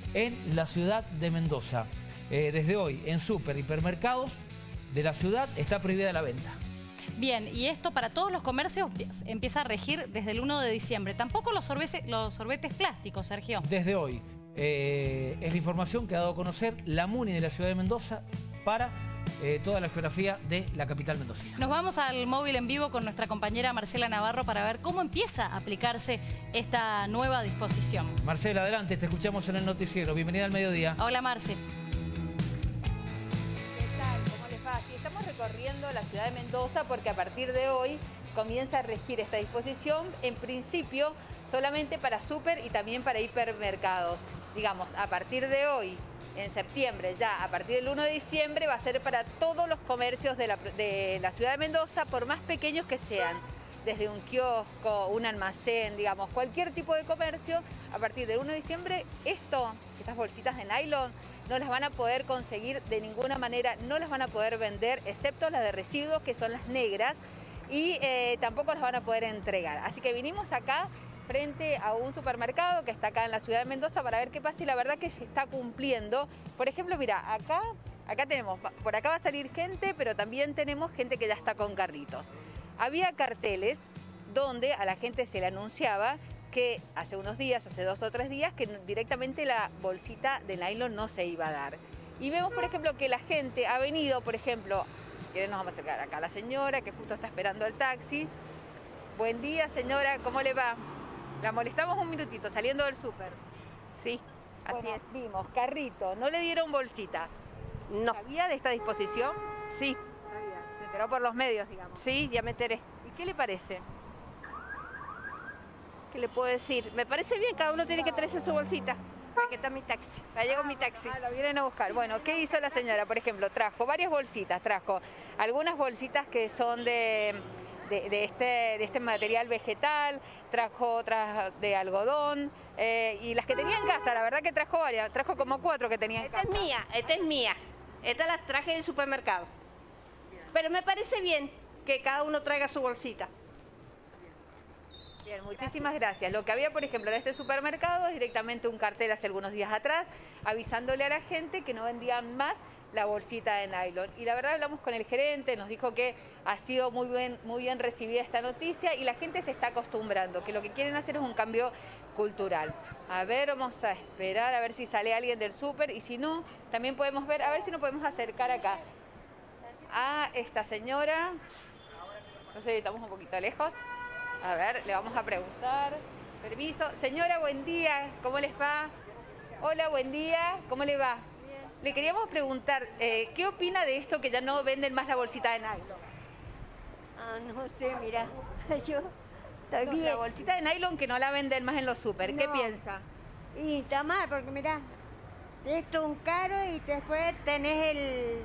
en la ciudad de Mendoza. Desde hoy, en súper, hipermercados de la ciudad está prohibida la venta. Bien, y esto para todos los comercios empieza a regir desde el 1 de diciembre. Tampoco los sorbetes plásticos, Sergio. Desde hoy. Es la información que ha dado a conocer la MUNI de la ciudad de Mendoza para toda la geografía de la capital mendocina. Nos vamos al móvil en vivo con nuestra compañera Marcela Navarro para ver cómo empieza a aplicarse esta nueva disposición. Marcela, adelante, te escuchamos en el noticiero. Bienvenida al mediodía. Hola, Marce. ¿Qué tal? ¿Cómo les va? Sí, estamos recorriendo la ciudad de Mendoza porque a partir de hoy comienza a regir esta disposición, en principio solamente para súper y también para hipermercados. Digamos, a partir de hoy, en septiembre, ya a partir del 1 de diciembre, va a ser para todos los comercios de la ciudad de Mendoza, por más pequeños que sean. Desde un kiosco, un almacén, digamos, cualquier tipo de comercio, a partir del 1 de diciembre, estas bolsitas de nylon, no las van a poder conseguir de ninguna manera, no las van a poder vender, excepto las de residuos, que son las negras, y tampoco las van a poder entregar. Así que vinimos acá frente a un supermercado que está acá en la ciudad de Mendoza para ver qué pasa, y la verdad que se está cumpliendo. Por ejemplo, mira, acá tenemos, por acá va a salir gente, pero también tenemos gente que ya está con carritos. Había carteles donde a la gente se le anunciaba que hace unos días, hace 2 o 3 días, que directamente la bolsita de nylon no se iba a dar. Y vemos, por ejemplo, que la gente ha venido, por ejemplo, que nos vamos a acercar acá a la señora que justo está esperando el taxi. Buen día, señora, ¿cómo le va? La molestamos un minutito, saliendo del súper. Sí, así Bueno, es. vimos, carrito, ¿no le dieron bolsitas? No. ¿Sabía de esta disposición? Sí, Se enteró por los medios, digamos. sí, ya me enteré. ¿Y qué le parece? ¿Qué le puedo decir? Me parece bien, cada uno tiene que traerse su bolsita. Aquí está mi taxi. Ya llegó mi taxi. Lo vienen a buscar. Bueno, ¿qué hizo la señora? Por ejemplo, trajo varias bolsitas, trajo algunas bolsitas que son de este material vegetal, trajo otras de algodón, y las que tenía en casa, la verdad que trajo varias, trajo como 4 que tenía en casa. Esta es mía, esta es mía. Esta las traje del supermercado. Pero me parece bien que cada uno traiga su bolsita. Bien, muchísimas gracias. Lo que había, por ejemplo, en este supermercado es directamente un cartel hace algunos días atrás avisándole a la gente que no vendían más la bolsita de nylon. Y la verdad hablamos con el gerente, nos dijo que ha sido muy bien recibida esta noticia y la gente se está acostumbrando, que lo que quieren hacer es un cambio cultural. A ver, vamos a esperar a ver si sale alguien del súper, y si no, también podemos ver, a ver si nos podemos acercar acá a esta señora. No sé, estamos un poquito lejos. A ver, le vamos a preguntar. Permiso. Señora, buen día. ¿Cómo les va? Hola, buen día. ¿Cómo le va? Bien. Le queríamos preguntar, ¿qué opina de esto que ya no venden más la bolsita de nylon? Ah, no sé, mira, yo estoy No, bien. la bolsita de nylon que no la venden más en los súper. ¿Qué No. piensa? Y está mal, porque mira, esto es un caro y después tenés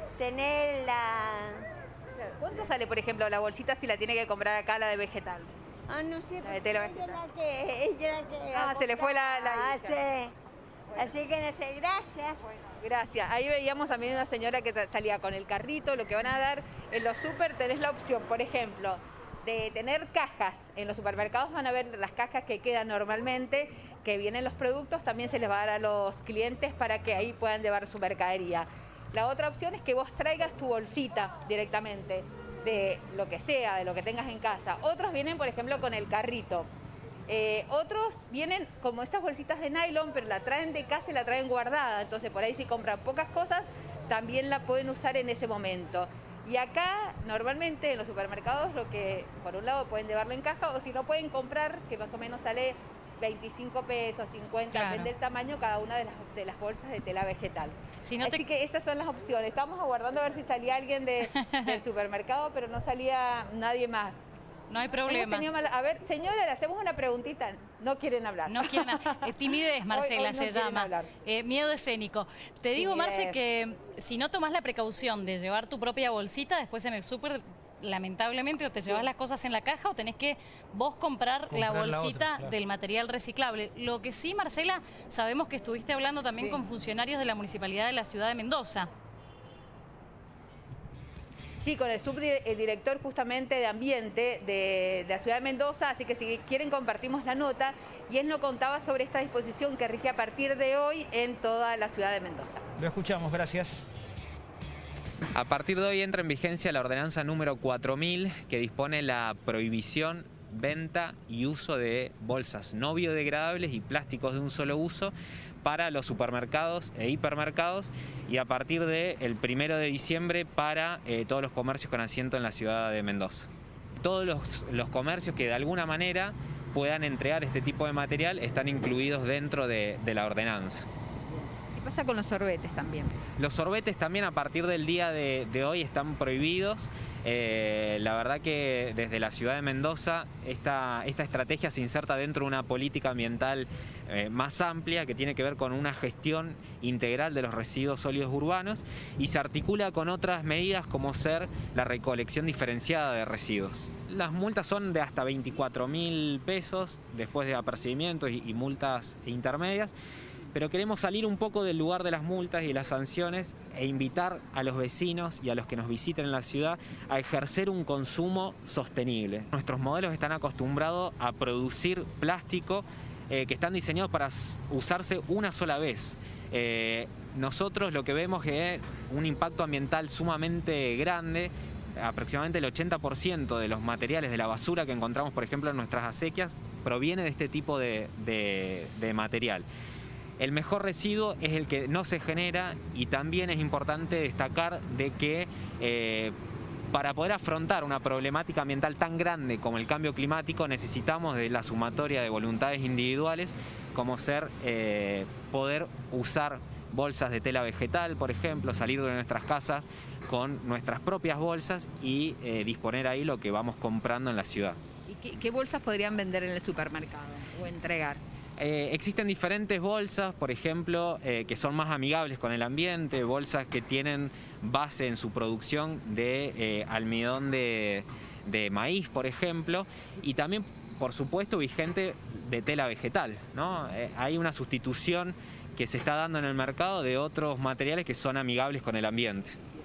¿Cuánto sale, por ejemplo, la bolsita si la tiene que comprar acá, la de vegetal? Ah, no sé, La de tela ella vegetal. ella la que Ah, se le fue la Ah, hija. sí. Así que no sé, gracias. Gracias. Ahí veíamos también una señora que salía con el carrito. Lo que van a dar en los súper, tenés la opción, por ejemplo, de tener cajas. En los supermercados van a ver las cajas que quedan normalmente, que vienen los productos, también se les va a dar a los clientes para que ahí puedan llevar su mercadería. La otra opción es que vos traigas tu bolsita directamente, de lo que sea, de lo que tengas en casa. Otros vienen, por ejemplo, con el carrito. Otros vienen como estas bolsitas de nylon, pero la traen de casa y la traen guardada. Entonces, por ahí si compran pocas cosas, también la pueden usar en ese momento. Y acá, normalmente, en los supermercados, lo que, por un lado, pueden llevarlo en caja, o si no, pueden comprar, que más o menos sale 25 pesos, 50, Claro. depende del tamaño, cada una de las bolsas de tela vegetal. Si no Así que esas son las opciones. Estamos aguardando a ver si salía alguien del supermercado, pero no salía nadie más. No hay Hemos problema. tenido a ver, señora, le hacemos una preguntita. No quieren hablar. No quieren, timidez, Marcela, Hoy no se quieren llama. hablar. Miedo escénico. Te digo, Timidez. Marce, que si no tomas la precaución de llevar tu propia bolsita, después en el súper, lamentablemente, o te llevas las cosas en la caja o tenés que vos comprar la Comprar la bolsita otra, claro. del material reciclable. Lo que sí, Marcela, sabemos que estuviste hablando también Sí. con funcionarios de la Municipalidad de la Ciudad de Mendoza. Sí, con el subdirector justamente de Ambiente de la ciudad de Mendoza, así que si quieren compartimos la nota, y él nos contaba sobre esta disposición que rige a partir de hoy en toda la ciudad de Mendoza. Lo escuchamos, gracias. A partir de hoy entra en vigencia la ordenanza número 4000, que dispone la prohibición, venta y uso de bolsas no biodegradables y plásticos de un solo uso para los supermercados e hipermercados, y a partir del 1 de diciembre para todos los comercios con asiento en la ciudad de Mendoza. Todos los comercios que de alguna manera puedan entregar este tipo de material están incluidos dentro de la ordenanza. ¿Qué pasa con los sorbetes también? Los sorbetes también a partir del día de hoy están prohibidos. La verdad que desde la ciudad de Mendoza esta estrategia se inserta dentro de una política ambiental más amplia que tiene que ver con una gestión integral de los residuos sólidos urbanos y se articula con otras medidas como ser la recolección diferenciada de residuos. Las multas son de hasta 24.000 pesos después de apercibimientos y multas intermedias. Pero queremos salir un poco del lugar de las multas y las sanciones e invitar a los vecinos y a los que nos visiten en la ciudad a ejercer un consumo sostenible. Nuestros modelos están acostumbrados a producir plástico que están diseñados para usarse una sola vez. Nosotros lo que vemos es un impacto ambiental sumamente grande. Aproximadamente el 80% de los materiales de la basura que encontramos, por ejemplo, en nuestras acequias, proviene de este tipo de material. El mejor residuo es el que no se genera, y también es importante destacar de que para poder afrontar una problemática ambiental tan grande como el cambio climático necesitamos de la sumatoria de voluntades individuales, como ser poder usar bolsas de tela vegetal, por ejemplo, salir de nuestras casas con nuestras propias bolsas y disponer ahí lo que vamos comprando en la ciudad. ¿Y qué bolsas podrían vender en el supermercado o entregar? Existen diferentes bolsas, por ejemplo, que son más amigables con el ambiente, bolsas que tienen base en su producción de almidón de maíz, por ejemplo, y también, por supuesto, vigente de tela vegetal, ¿no? Hay una sustitución que se está dando en el mercado de otros materiales que son amigables con el ambiente.